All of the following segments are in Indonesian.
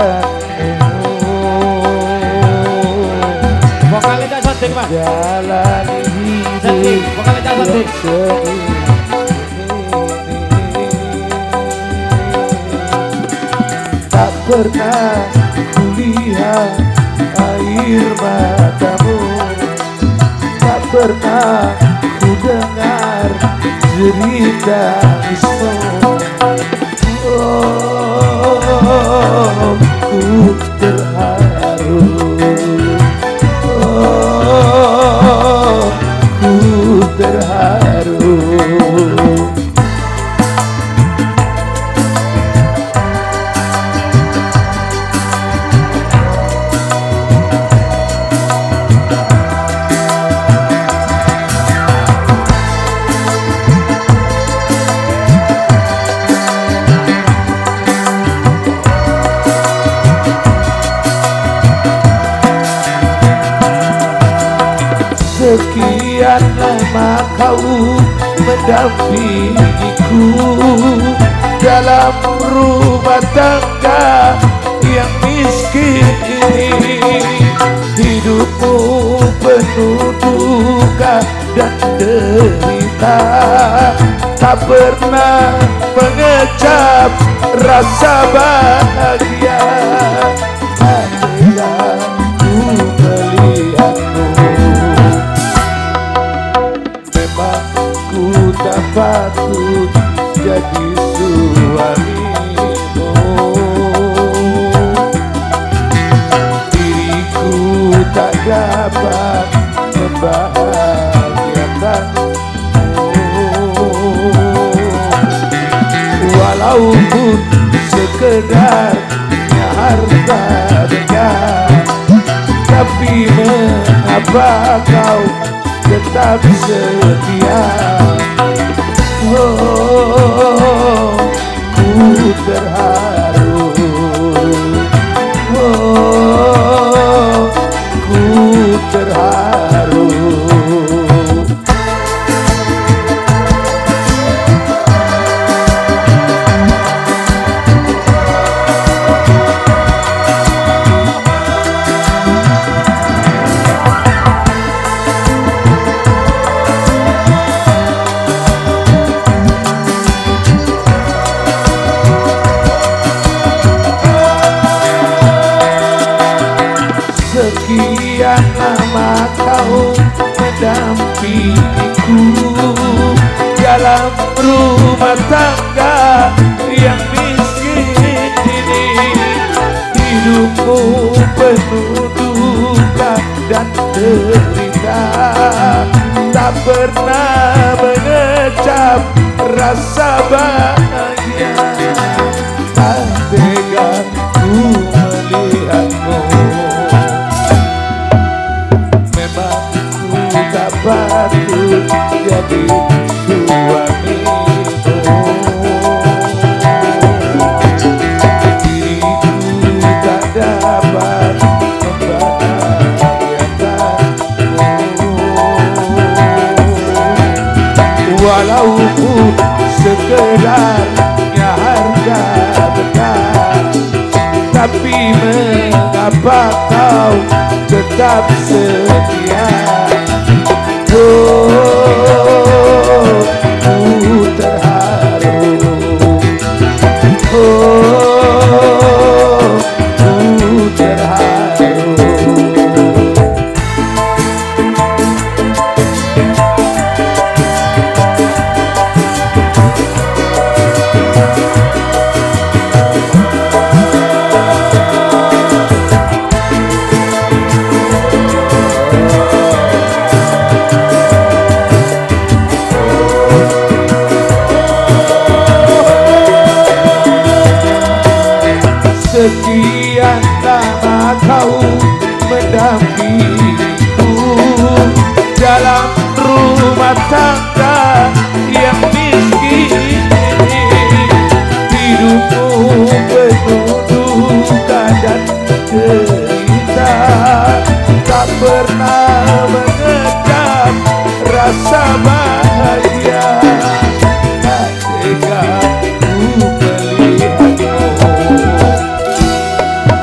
Vokalnya tak sotik Mas. Jalani Sotik, vokalnya tak sotik. Tak pernah kulihat air matamu, tak pernah ku dengar jerit tangismu. Oh, ku terharu. Oh, ku terharu. Sekian lama kau mendampingiku dalam rumah tangga yang miskin ini. Hidupmu penuh duka dan derita, tak pernah mengecap rasa bahagia. Ketika ku melihatmu, tak patut jadi suamimu. Diriku tak dapat membahagiakanmu, walaupun sekedarnya harta benda. Tapi mengapa kau tetap setia? Oh, ku terharu. Oh, ku terharu. Sekian lama kau mendampingiku dalam rumah tangga yang miskin ini. Hidupmu penuh duka dan derita, tak pernah mengecap rasa bahagia. Tak tega ku melihatmu, patut jadi suamimu. Diriku tak dapat membahagiakanmu, walaupun sekedarnya harga benda. Tapi mengapa kau tetap setia? Oh, ku terharu. Oh, ku terharu. Sekian lama kau mendampingiku dalam rumah tangga yang miskin ini. Hidupmu penuh duka dan derita, tak pernah mengecap rasa bahagia. Tak tega ku melihatmu,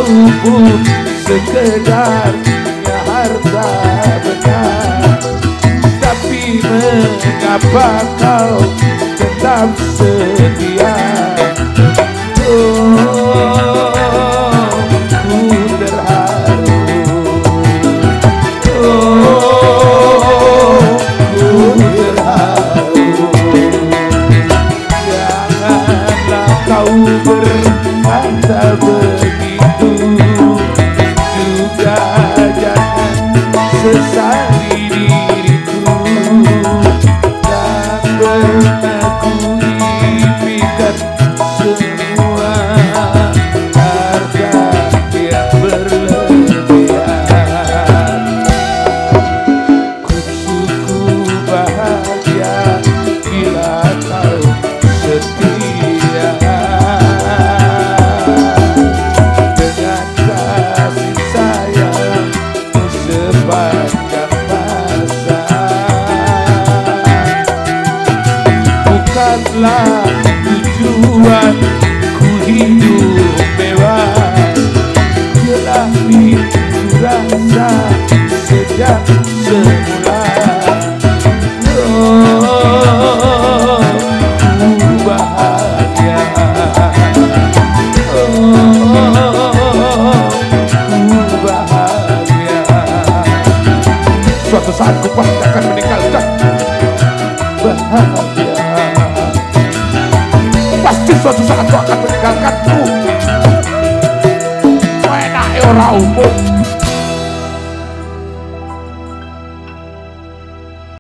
pun sekedarnya harta benda. Tapi mengapa kau tetap setia? Oh, ku terharu. Oh, ku terharu. Janganlah kau berkata begitu, juga jangan sesali diriku. Tak pernah ku impikan semua harta yang berlebihan. Ku cukup bahagia bila kau setia dengan kasih sayangmu sepanjang masa. Bukanlah tujuan ku hidup bebas, telah itu rasa sejak semula. Oh, ku bahagia. Oh, ku bahagia. Suatu saat ku pasti akan meninggalkan. Bahagia. Pasti suatu saat kau akan meninggalkanku. Enak ora umum.